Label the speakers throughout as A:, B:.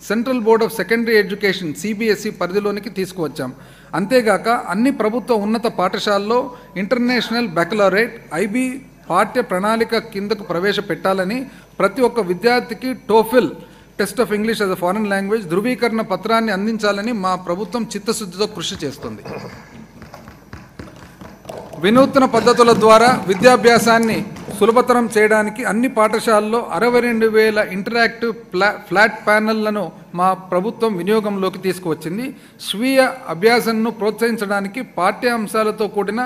A: Central Board of Secondary Education CBSE పరిధిలోనికి తీసుకువచ్చాం. అంతేగాక అన్ని ప్రభుత్వ ఉన్నత పాఠశాలల్లో ఇంటర్నేషనల్ బ్యాకలరేట్ IB పాఠ్య ప్రణాళిక కిందకు ప్రవేశపెట్టాలని, ప్రతి ఒక్క విద్యార్థికి TOEFL Test of English as a Foreign Language ధృవీకరణ పత్రాన్ని అందించాలని మా ప్రభుత్వం చిత్తశుద్ధితో కృషి చేస్తుంది. వినూత్న పద్ధతుల ద్వారా విద్యాభ్యాసాన్ని సులభతరం చేయడానికి అన్ని పాఠశాలల్లో 62,000 ఇంటరాక్టివ్ ఫ్లాట్ ప్యానెళ్లను మా ప్రభుత్వం వినియోగంలోకి తీసుకువచ్చింది. స్వీయ అభ్యాసంను ప్రోత్సహించడానికి పాఠ్యాంశాలతో కూడిన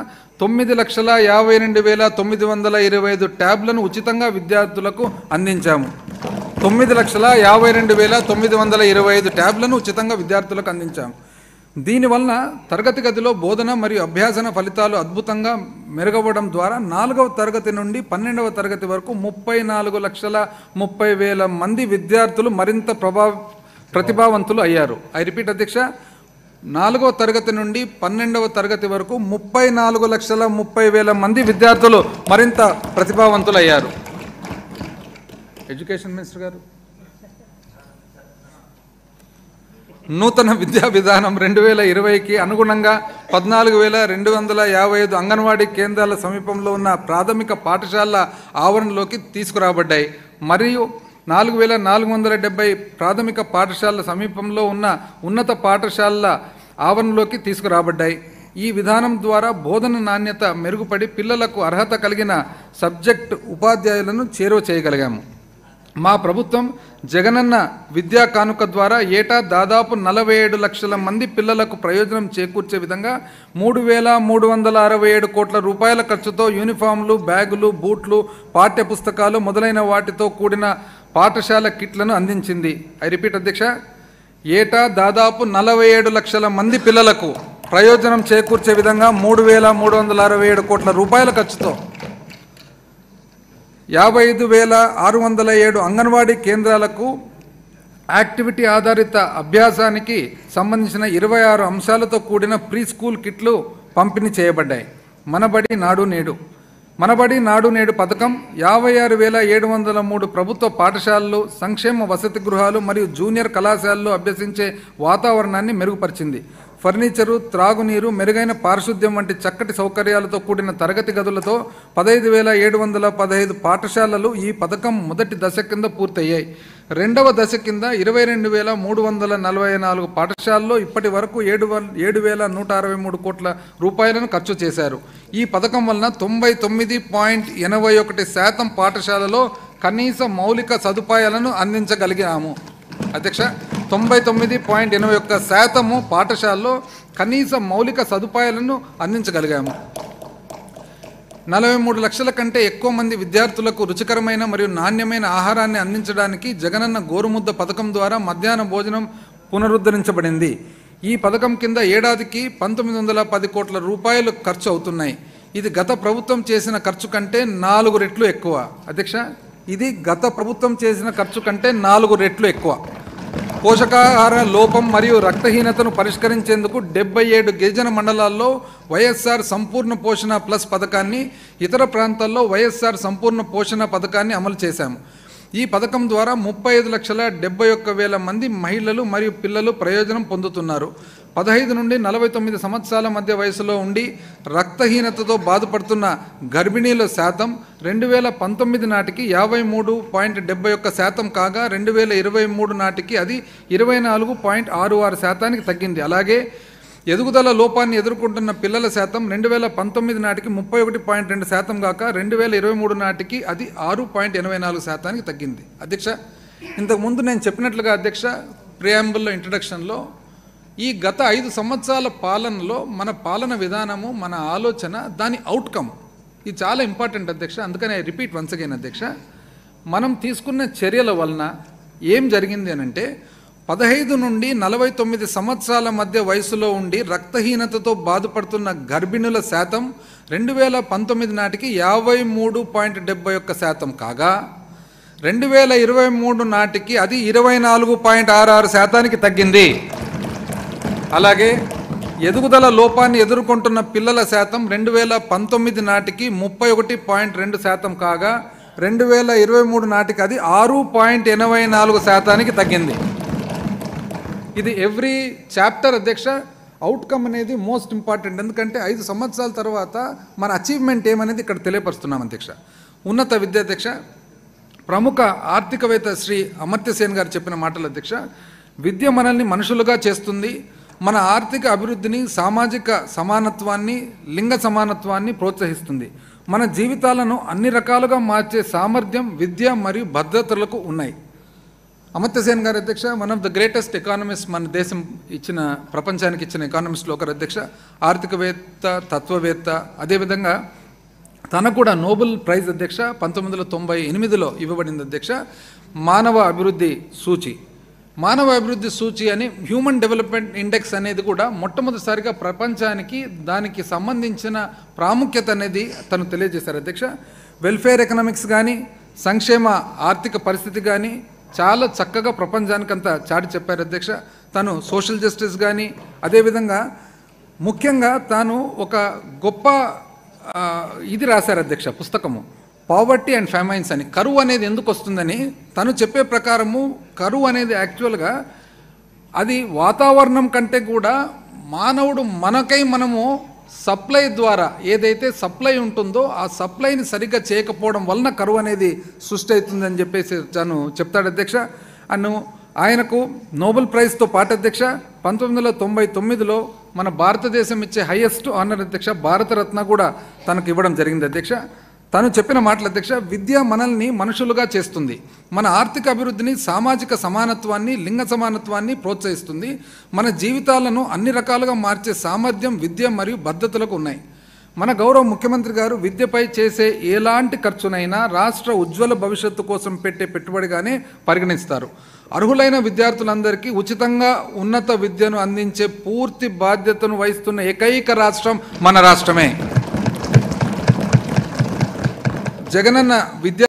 A: 9,52,925 ట్యాబ్లను ఉచితంగా విద్యార్థులకు అందించాము. 9,52,925 ట్యాబ్లను ఉచితంగా విద్యార్థులకు అందించాము. దీనివలన తరగతి గదిలో బోధన మరియు అభ్యాసన ఫలితాలు అద్భుతంగా మెరుగవడం ద్వారా 4వ తరగతి నుండి 12వ తరగతి వరకు 34,30,000 మంది విద్యార్థులు మరింత ప్రతిభావంతులు అయ్యారు. ఐ రిపీట్ అధ్యక్ష, 4వ తరగతి నుండి 12వ తరగతి వరకు 34,30,000 మంది విద్యార్థులు మరింత ప్రతిభావంతులు అయ్యారు. ఎడ్యుకేషన్ మినిస్టర్ గారు, నూతన విద్యా విధానం 2020కి అనుగుణంగా 14,255 అంగన్వాడీ కేంద్రాల సమీపంలో ఉన్న ప్రాథమిక పాఠశాలల ఆవరణలోకి తీసుకురాబడ్డాయి. మరియు 4,470 ప్రాథమిక పాఠశాలల సమీపంలో ఉన్న ఉన్నత పాఠశాలల ఆవరణలోకి తీసుకురాబడ్డాయి. ఈ విధానం ద్వారా బోధన నాణ్యత మెరుగుపడి పిల్లలకు అర్హత కలిగిన సబ్జెక్ట్ ఉపాధ్యాయులను చేరువ చేయగలిగాము. మా ప్రభుత్వం జగనన్న విద్యా కానుక ద్వారా ఏటా దాదాపు 47 లక్షల మంది పిల్లలకు ప్రయోజనం చేకూర్చే విధంగా 3,367 కోట్ల రూపాయల ఖర్చుతో యూనిఫామ్లు, బ్యాగులు, బూట్లు, పాఠ్య పుస్తకాలు మొదలైన వాటితో కూడిన పాఠశాల కిట్లను అందించింది. ఐ రిపీట్ అధ్యక్ష, ఏటా దాదాపు 47 లక్షల మంది పిల్లలకు ప్రయోజనం చేకూర్చే విధంగా 3,367 కోట్ల రూపాయల ఖర్చుతో 55,607 అంగన్వాడీ కేంద్రాలకు యాక్టివిటీ ఆధారిత అభ్యాసానికి సంబంధించిన 26 అంశాలతో కూడిన ప్రీ స్కూల్ కిట్లు పంపిణీ చేయబడ్డాయి. మనబడి నాడు నేడు పథకం 56,703 ప్రభుత్వ పాఠశాలలు, సంక్షేమ వసతి గృహాలు మరియు జూనియర్ కళాశాలల్లో అభ్యసించే వాతావరణాన్ని మెరుగుపరిచింది. ఫర్నిచరు, త్రాగునీరు, మెరుగైన పారిశుద్ధ్యం వంటి చక్కటి సౌకర్యాలతో కూడిన తరగతి గదులతో 15,715 పాఠశాలలు ఈ పథకం మొదటి దశ కింద పూర్తయ్యాయి. రెండవ దశ కింద 22,344 పాఠశాలల్లో ఇప్పటి వరకు 7,163 కోట్ల రూపాయలను ఖర్చు చేశారు. ఈ పథకం వలన 99.81% పాఠశాలలో కనీస మౌలిక సదుపాయాలను అందించగలిగాము. అధ్యక్ష, 99.81% పాఠశాలలో కనీస మౌలిక సదుపాయాలను అందించగలిగాము. 43 లక్షల కంటే ఎక్కువ మంది విద్యార్థులకు రుచికరమైన మరియు నాణ్యమైన ఆహారాన్ని అందించడానికి జగనన్న గోరుముద్ద పథకం ద్వారా మధ్యాహ్న భోజనం పునరుద్ధరించబడింది. ఈ పథకం కింద ఏడాదికి 1,910 కోట్ల రూపాయలు ఖర్చు అవుతున్నాయి. ఇది గత ప్రభుత్వం చేసిన ఖర్చు కంటే 4 రెట్లు ఎక్కువ. అధ్యక్ష, ఇది గత ప్రభుత్వం చేసిన ఖర్చు కంటే 4 రెట్లు ఎక్కువ. పోషకాహార లోపం మరియు రక్తహీనతను పరిష్కరించేందుకు 77 గిరిజన మండలాల్లో వైఎస్ఆర్ సంపూర్ణ పోషణ ప్లస్ పథకాన్ని, ఇతర ప్రాంతాల్లో వైఎస్ఆర్ సంపూర్ణ పోషణ పథకాన్ని అమలు చేశాము. ఈ పథకం ద్వారా 35,71,000 మంది మహిళలు మరియు పిల్లలు ప్రయోజనం పొందుతున్నారు. 15 నుండి 49 సంవత్సరాల మధ్య వయసులో ఉండి రక్తహీనతతో బాధపడుతున్న గర్భిణీల శాతం 2019 నాటికి 53.71% కాగా 2023 నాటికి అది 24.66% తగ్గింది. అలాగే ఎదుగుదల లోపాన్ని ఎదుర్కొంటున్న పిల్లల శాతం 2019 నాటికి 31.2% కాక 2023 నాటికి అది 6.84% తగ్గింది. అధ్యక్ష, ఇంతకుముందు నేను చెప్పినట్లుగా అధ్యక్ష, ప్రియాంబుల్లో ఇంట్రడక్షన్లో ఈ గత 5 సంవత్సరాల పాలనలో మన పాలన విధానము, మన ఆలోచన, దాని అవుట్కమ్ ఇది చాలా ఇంపార్టెంట్ అధ్యక్ష. అందుకని ఐ రిపీట్ వన్స్ అగైన్ అధ్యక్ష, మనం తీసుకున్న చర్యల వలన ఏం జరిగింది అనంటే 15 నుండి 49 సంవత్సరాల మధ్య వయసులో ఉండి రక్తహీనతతో బాధపడుతున్న గర్భిణుల శాతం 2019 నాటికి 53.71% కాగా 2023 నాటికి అది 24.66% తగ్గింది. అలాగే ఎదుగుదల లోపాన్ని ఎదుర్కొంటున్న పిల్లల శాతం 2019 నాటికి 31.2% కాగా 2023 నాటికి అది 6.84% తగ్గింది. ఇది ఎవ్రీ చాప్టర్ అధ్యక్ష అవుట్కమ్ అనేది మోస్ట్ ఇంపార్టెంట్. ఎందుకంటే 5 సంవత్సరాల తర్వాత మన అచీవ్మెంట్ ఏమనేది ఇక్కడ తెలియపరుస్తున్నాం అధ్యక్ష. ఉన్నత విద్య అధ్యక్ష, ప్రముఖ ఆర్థికవేత్త శ్రీ అమర్త్య సేన్ గారు చెప్పిన మాటలు అధ్యక్ష, విద్య మనల్ని మనుషులుగా చేస్తుంది, మన ఆర్థిక అభివృద్ధిని, సామాజిక సమానత్వాన్ని, లింగ సమానత్వాన్ని ప్రోత్సహిస్తుంది, మన జీవితాలను అన్ని రకాలుగా మార్చే సామర్థ్యం విద్య మరియు భద్రతలకు ఉన్నాయి. అమర్త్య సేన్ గారు అధ్యక్ష one of the greatest economist, మన దేశం ఇచ్చిన, ప్రపంచానికి ఇచ్చిన ఎకానమిస్ట్లో ఒకరు అధ్యక్ష, ఆర్థికవేత్త, తత్వవేత్త. అదేవిధంగా తనకు కూడా నోబెల్ ప్రైజ్ అధ్యక్ష 1998లో ఇవ్వబడింది అధ్యక్ష. మానవ అభివృద్ధి సూచి, మానవ అభివృద్ధి సూచి అని హ్యూమన్ డెవలప్మెంట్ ఇండెక్స్ అనేది కూడా మొట్టమొదటిసారిగా ప్రపంచానికి దానికి సంబంధించిన ప్రాముఖ్యత అనేది తను తెలియజేశారు అధ్యక్ష. వెల్ఫేర్ ఎకనామిక్స్ కానీ, సంక్షేమ ఆర్థిక పరిస్థితి కానీ చాలా చక్కగా ప్రపంచానికంతా చాటి చెప్పారు అధ్యక్ష. తను సోషల్ జస్టిస్ కానీ, అదేవిధంగా ముఖ్యంగా తాను ఒక గొప్ప ఇది రాశారు అధ్యక్ష, పుస్తకము పావర్టీ అండ్ ఫ్యామైన్స్ అని. కరువు అనేది ఎందుకు వస్తుందని తను చెప్పే ప్రకారము, కరువు అనేది యాక్చువల్గా అది వాతావరణం కంటే కూడా మానవుడు మనము సప్లై ద్వారా ఏదైతే సప్లై ఉంటుందో ఆ సప్లైని సరిగ్గా చేయకపోవడం వలన కరువు అనేది సృష్టి అవుతుందని చెప్పేసి తను చెప్తాడు అధ్యక్ష. ఆయనకు నోబెల్ ప్రైజ్తో పాటు అధ్యక్ష 1999లో మన భారతదేశం ఇచ్చే హైయెస్ట్ ఆనర్ అధ్యక్ష, భారతరత్న కూడా తనకు ఇవ్వడం జరిగింది అధ్యక్ష. తను చెప్పిన మాటలు అధ్యక్ష, విద్య మనల్ని మనుషులుగా చేస్తుంది, మన ఆర్థిక అభివృద్ధిని, సామాజిక సమానత్వాన్ని, లింగ సమానత్వాన్ని ప్రోత్సహిస్తుంది, మన జీవితాలను అన్ని రకాలుగా మార్చే సామర్థ్యం విద్య మరియు భద్రతలకు ఉన్నాయి. మన గౌరవ ముఖ్యమంత్రి గారు విద్యపై చేసే ఎలాంటి ఖర్చునైనా రాష్ట్ర ఉజ్వల భవిష్యత్తు కోసం పెట్టే పెట్టుబడిగానే పరిగణిస్తారు. అర్హులైన విద్యార్థులందరికీ ఉచితంగా ఉన్నత విద్యను అందించే పూర్తి బాధ్యతను వహిస్తున్న ఏకైక రాష్ట్రం మన రాష్ట్రమే. జగనన్న విద్య